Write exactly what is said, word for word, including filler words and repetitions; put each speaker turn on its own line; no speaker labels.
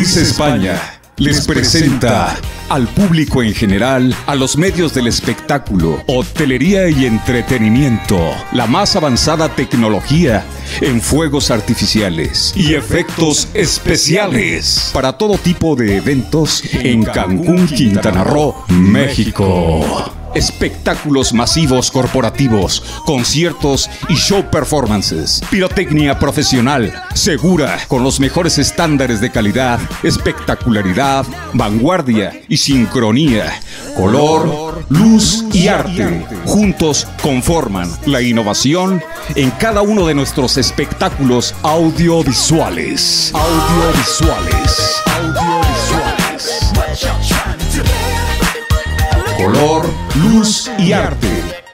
Luis España les presenta al público en general, a los medios del espectáculo, hotelería y entretenimiento, la más avanzada tecnología en fuegos artificiales y efectos especiales para todo tipo de eventos en Cancún, Quintana Roo, México. Espectáculos masivos corporativos, conciertos y show performances. Pirotecnia profesional, segura, con los mejores estándares de calidad, espectacularidad, vanguardia y sincronía. Color, luz y arte, juntos conforman la innovación en cada uno de nuestros espectáculos audiovisuales. Audiovisuales. Audiovisuales. Color, luz y arte.